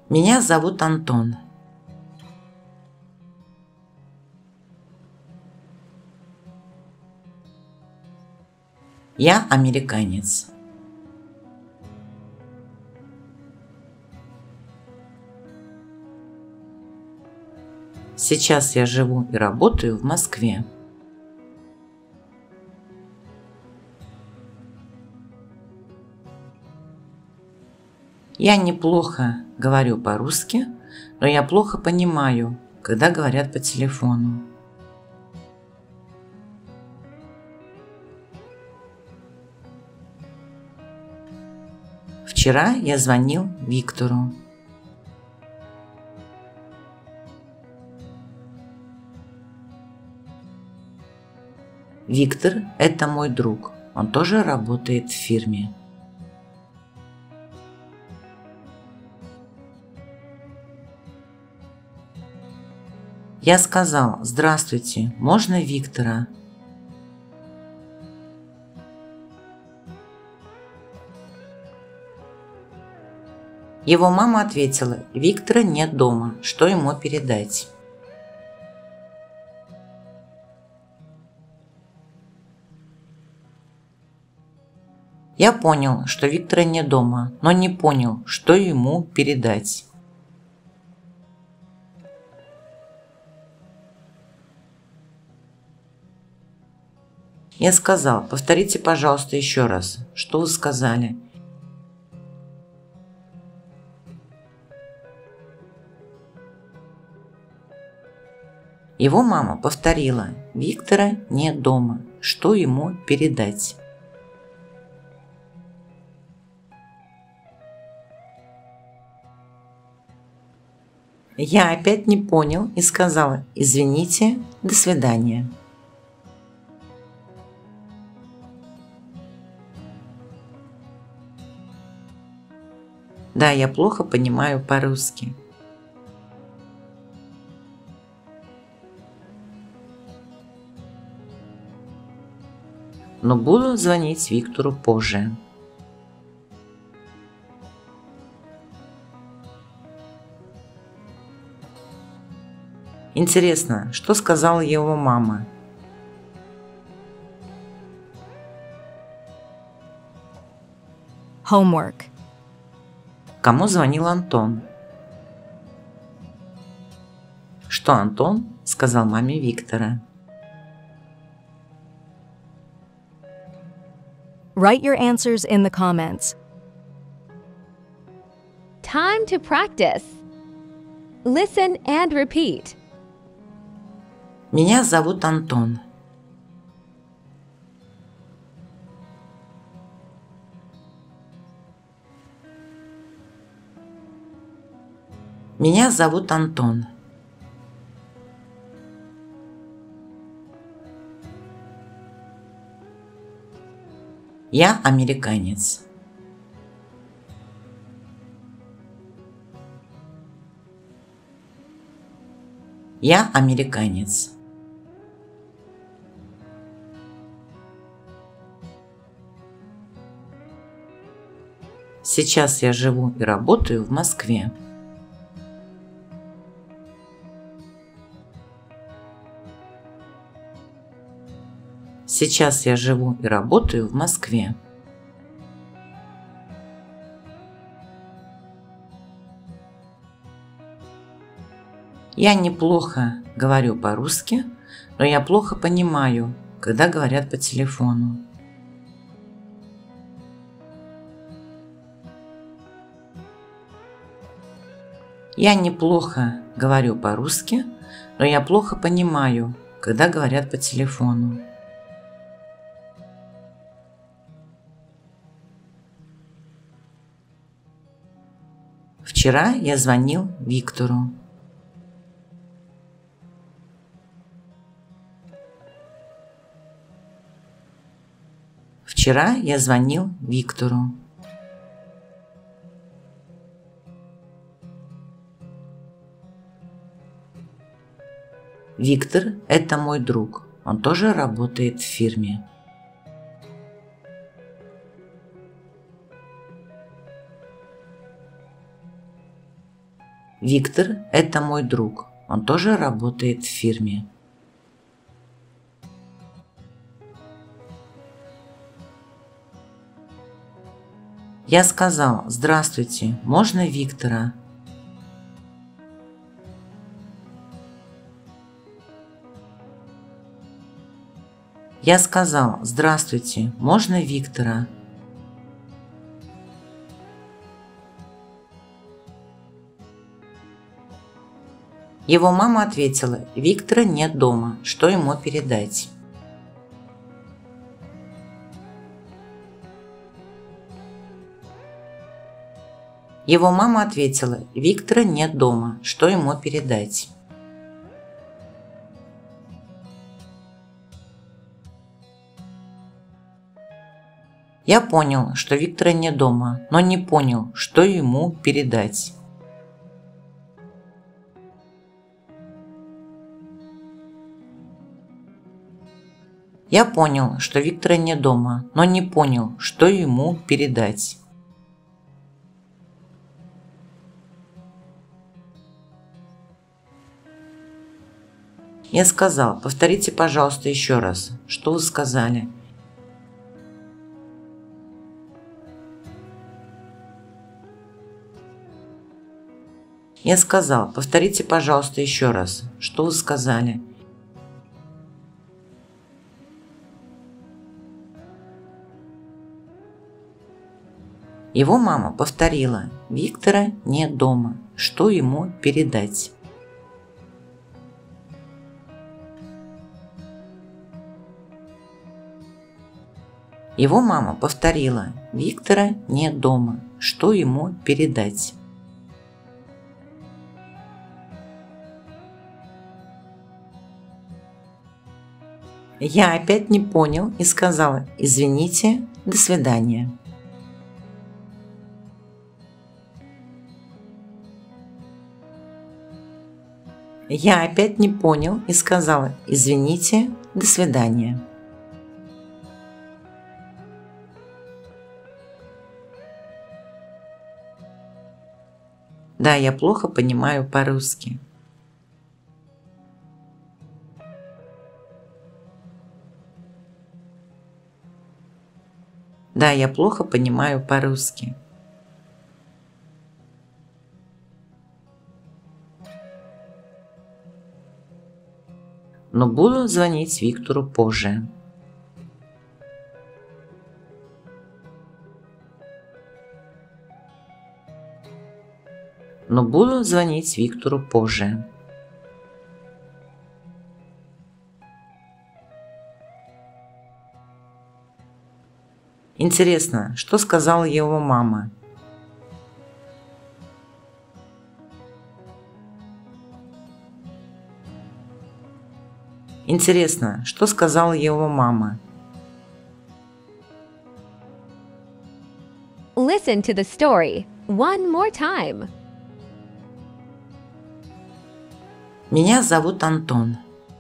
Меня зовут Антон. Я американец. Сейчас я живу и работаю в Москве. Я неплохо говорю по-русски, но я плохо понимаю, когда говорят по телефону. Вчера я звонил Виктору. Виктор – это мой друг, он тоже работает в фирме. Я сказал: «Здравствуйте, можно Виктора?» Его мама ответила: «Виктора нет дома, что ему передать?» Я понял, что Виктора нет дома, но не понял, что ему передать. Я сказал: «Повторите, пожалуйста, еще раз, что вы сказали?» Его мама повторила: «Виктора нет дома, что ему передать?» Я опять не понял и сказала: «Извините, до свидания». Да, я плохо понимаю по-русски. Но буду звонить Виктору позже. Интересно, что сказала его мама? Homework. Кому звонил Антон? Что Антон сказал маме Виктора? Write your answers in the comments. Time to practice. Listen and repeat. Меня зовут Антон. Меня зовут Антон. Я американец. Я американец. Сейчас я живу и работаю в Москве. Сейчас я живу и работаю в Москве. Я неплохо говорю по-русски, но я плохо понимаю, когда говорят по телефону. Я неплохо говорю по-русски, но я плохо понимаю, когда говорят по телефону. Вчера я звонил Виктору. Вчера я звонил Виктору. Виктор – это мой друг, он тоже работает в фирме. Виктор – это мой друг. Он тоже работает в фирме. Я сказал: «Здравствуйте, можно Виктора?» Я сказал: «Здравствуйте, можно Виктора?» Его мама ответила: «Виктора нет дома, что ему передать?» Его мама ответила: «Виктора нет дома, что ему передать?» Я понял, что Виктора нет дома, но не понял, что ему передать. Я понял, что Виктора нет дома, но не понял, что ему передать. Я сказал: «Повторите, пожалуйста, еще раз, что вы сказали». Я сказал: «Повторите, пожалуйста, еще раз, что вы сказали». Его мама повторила: «Виктора нет дома, что ему передать?» Его мама повторила: «Виктора нет дома, что ему передать?» Я опять не понял и сказала: «Извините, до свидания». Я опять не понял и сказала: «Извините, до свидания». Да, я плохо понимаю по-русски. Да, я плохо понимаю по-русски. Но буду звонить Виктору позже. Но буду звонить Виктору позже. Интересно, что сказала его мама? Интересно, что сказала его мама? Listen to the story one more time. Меня зовут Антон.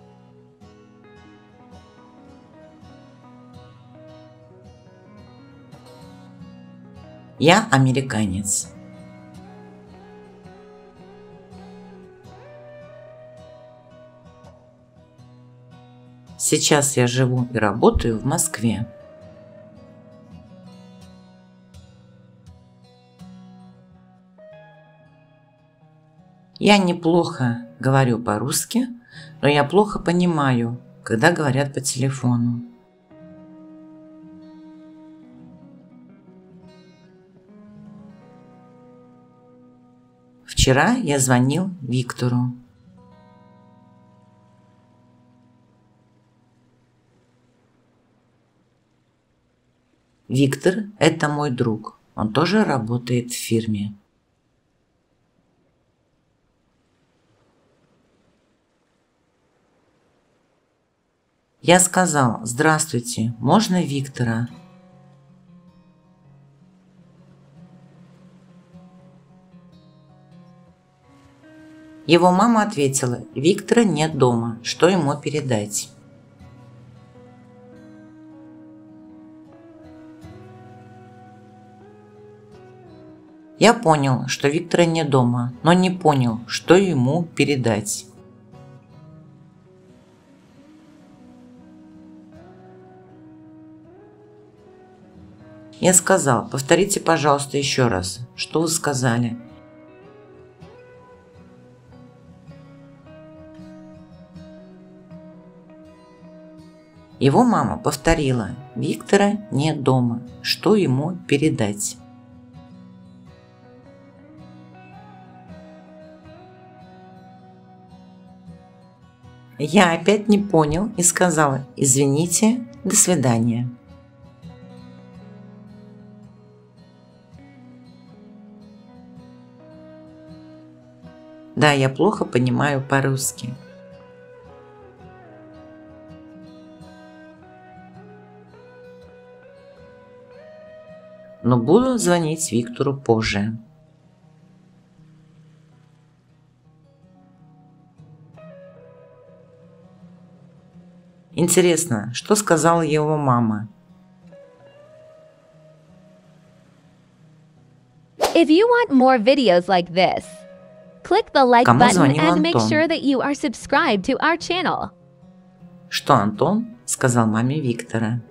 Я американец. Сейчас я живу и работаю в Москве. Я неплохо говорю по-русски, но я плохо понимаю, когда говорят по телефону. Вчера я звонил Виктору. Виктор – это мой друг. Он тоже работает в фирме. Я сказал: «Здравствуйте, можно Виктора?» Его мама ответила: «Виктора нет дома, что ему передать?» Я понял, что Виктора нет дома, но не понял, что ему передать. Я сказал: повторите, пожалуйста, еще раз, что вы сказали. Его мама повторила: Виктора нет дома, что ему передать. Я опять не понял и сказала: извините, до свидания. Да, я плохо понимаю по-русски. Но буду звонить Виктору позже. Интересно, что сказала его мама? If you want more videos like this, click the like Кому button звонил and make Антон? sure that you are subscribed to our channel. Что Антон сказал маме Виктора?